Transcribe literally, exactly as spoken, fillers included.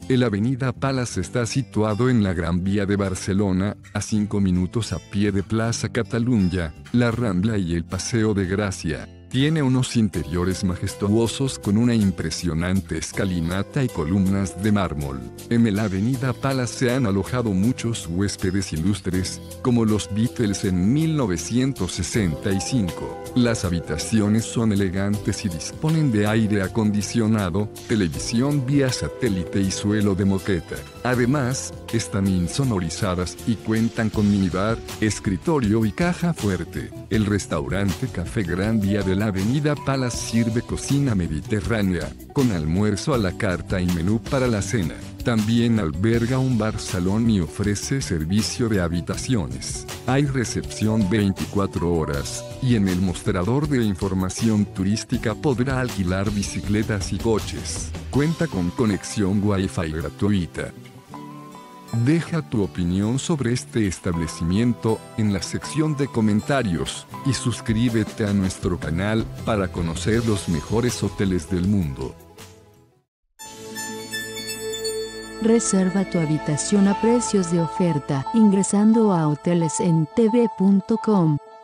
El Avenida Palace está situado en la Gran Vía de Barcelona, a cinco minutos a pie de Plaza Catalunya, la Rambla y el Paseo de Gracia. Tiene unos interiores majestuosos con una impresionante escalinata y columnas de mármol. En el Avenida Palace se han alojado muchos huéspedes ilustres, como los Beatles en mil novecientos sesenta y cinco. Las habitaciones son elegantes y disponen de aire acondicionado, televisión vía satélite y suelo de moqueta. Además, están insonorizadas y cuentan con minibar, escritorio y caja fuerte. El restaurante Café Gran Vía de la Avenida Palace sirve cocina mediterránea, con almuerzo a la carta y menú para la cena. También alberga un bar-salón y ofrece servicio de habitaciones. Hay recepción veinticuatro horas, y en el mostrador de información turística podrá alquilar bicicletas y coches. Cuenta con conexión Wi-Fi gratuita. Deja tu opinión sobre este establecimiento en la sección de comentarios y suscríbete a nuestro canal para conocer los mejores hoteles del mundo. Reserva tu habitación a precios de oferta ingresando a hoteles en t v punto com.